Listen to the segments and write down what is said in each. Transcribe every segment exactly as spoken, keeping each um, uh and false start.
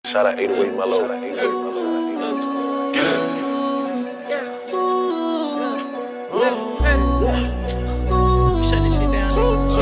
Shout out eight oh eight Mellow. Shut this shit down.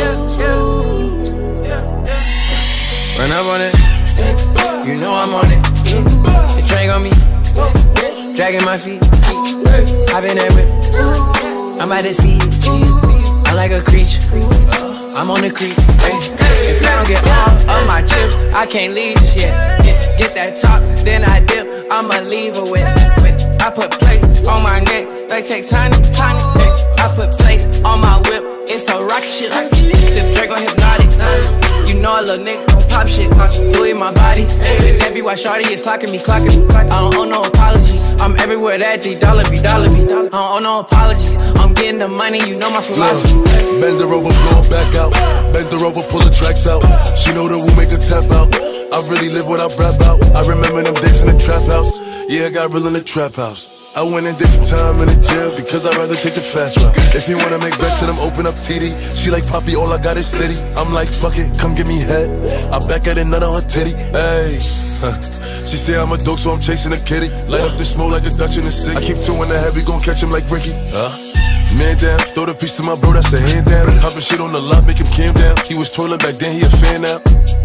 Run up on it. You know I'm on it. The drag on me. Dragging my feet. I've been that whip. I'm about to see it. I'm like a creature. I'm on the creep. If I don't get all of my chips, I can't leave just yet. Get that top, then I dip. I'ma leave her with. I put plates on my neck. They take tiny, tiny. I put plates on my whip. It's a rocket shit. Sip Drake on hypnotic. You know a little nigga don't pop shit. Louis my body. That be why shawty is clocking me, clocking me. I don't owe no apology. I'm everywhere that D dollar be, dollar be. I don't owe no apologies. I'm getting the money, you know my philosophy. Bend her over, blow her back out. Bend her over, pull the tracks out. She know that we'll make her tap out. I really live what I rap out. I remember them days in the trap house. Yeah, I got real in the trap house. I went and did some time in the jail because I'd rather take the fast route. If you wanna make bets, then I'm open up T D. She like, Poppy, all I got is city. I'm like, fuck it, come give me head. I back at it, nut on her titty. Ayy, huh. She say I'm a dog, so I'm chasing a kitty. Light up the smoke like a Dutch in the city. I keep two in the head, we gon' catch him like Ricky. Huh? Man down, throw the piece to my bro, that's a hand down. Hopping shit on the lot, make him calm down. He was twirling back then, he a fan now.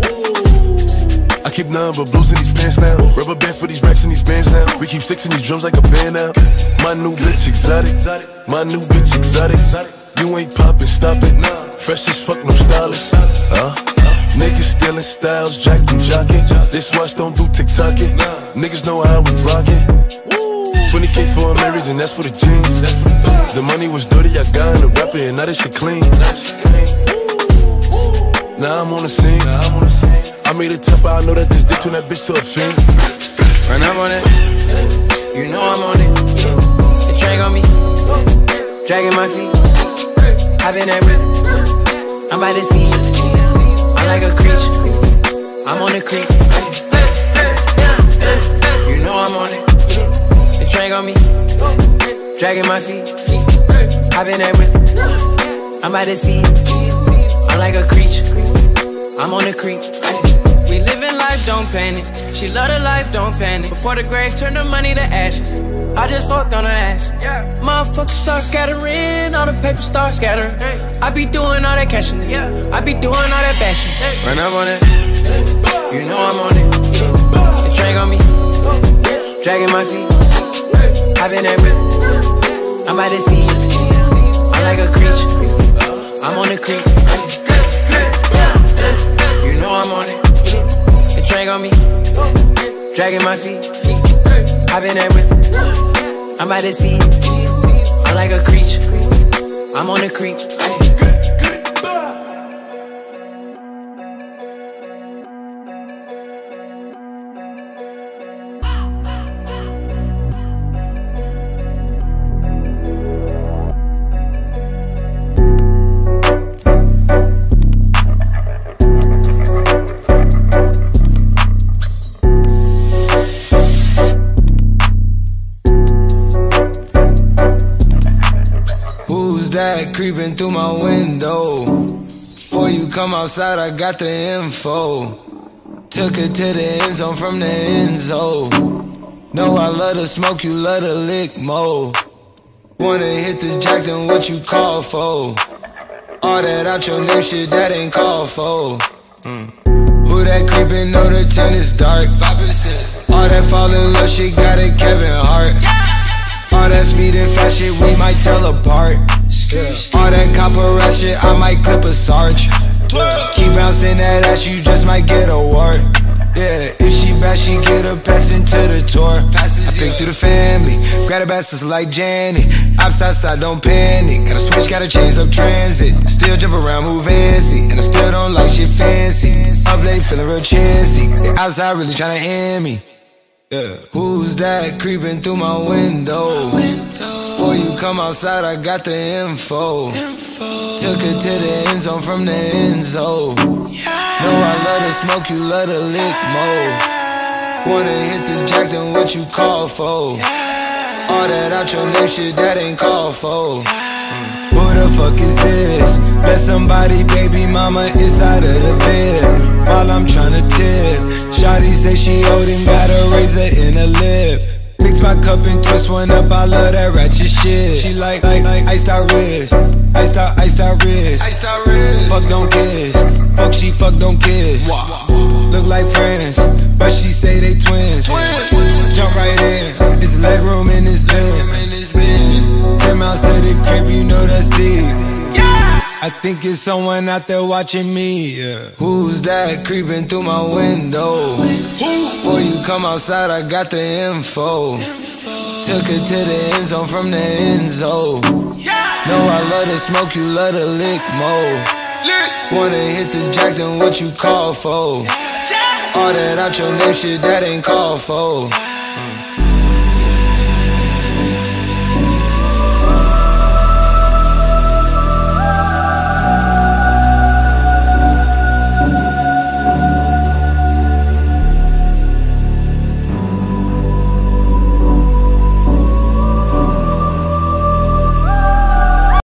I keep none but blues in these pants now. Rubber band for these racks and these bands now. We keep sticks in these drums like a band now. My new bitch exotic, my new bitch exotic. You ain't poppin', stop it. Fresh as fuck, no stylist. Huh? Niggas stealing styles, jacking, jocking. This watch don't do TikTokin'. Niggas know how we rockin'. twenty K for a Marys and that's for the jeans. The money was dirty, I got in the rapper and now that shit clean. Now I'm on the scene. I made it tough, I know that this dick turn that bitch to a fiend. Run up on it. You know I'm on it. The drag on me. Dragging my feet. I've been that whip. I'm about to see it. I'm like a creature. I'm on the creep. You know I'm on it. The drag on me. Dragging my feet. I've been that whip. I'm about to see it. I'm like a creature. I'm on the creep. We living life, don't panic. She love the life, don't panic. Before the grave, turn the money to ashes. I just fucked on her ass. Yeah. Motherfuckers start scattering, all the paper start scattering. Hey. I be doing all that cashing. Yeah. I be doing all that bashing. Hey. Run up on it. You know I'm on it. The drag on me. Dragging my feet. I've been that whip. I'm about to see it. I'm like a creature. I'm on the creep. You know I'm on it. The drag on me. Dragging my feet. I've been that whip. I'm about to see it. I'm like a creature. I'm on the creep. That creeping through my window. Before you come outside, I got the info. Took her to the end zone from the end zone. Know I love to smoke, you love to lick more. Wanna hit the jack, then what you call for? All that out your name shit, that ain't called for. mm. Who that creeping, know the tent is dark. five percent. All that fall in love shit, got a Kevin Hart. All that speed and fast shit, we might tell apart. All that copper rat shit, I might clip a sarge. Keep bouncing that ass, you just might get a wart. Yeah, if she bad, she get a pass into the tour. I think through the family, grab a bastards like Janet. Outside side, don't panic. Gotta switch, gotta change up transit. Still jump around, move fancy, and I still don't like shit fancy. Up late, feeling real chancy. The outside really tryna end me. Yeah. Who's that creeping through my window? Before you come outside, I got the info. info. Took her to the end zone from the end zone. Yeah. Know I love to smoke, you love to lick more. Wanna hit the jack, then what you call for? Yeah. All that out your name shit, that ain't called for. mm. Who the fuck is this? Bless somebody, baby mama inside of the bed while I'm tryna tip. Shawty say she old and got a razor in her lip. Mix my cup and twist one up, I love that ratchet shit. She like, like, like iced out wrist, iced out, iced out wrist, iced out wrist. Fuck don't kiss, fuck she fuck don't kiss. Look like friends, but she say they twins. twins. Jump right in, it's leg room in this bed. Ten miles to the crib, you know that's deep. I think it's someone out there watching me, yeah. Who's that creeping through my window? Before you come outside, I got the info. Took her to the end zone from the end zone. Know I love to smoke, you love to lick more. Wanna hit the jack, then what you call for? All that out your name shit, that ain't called for.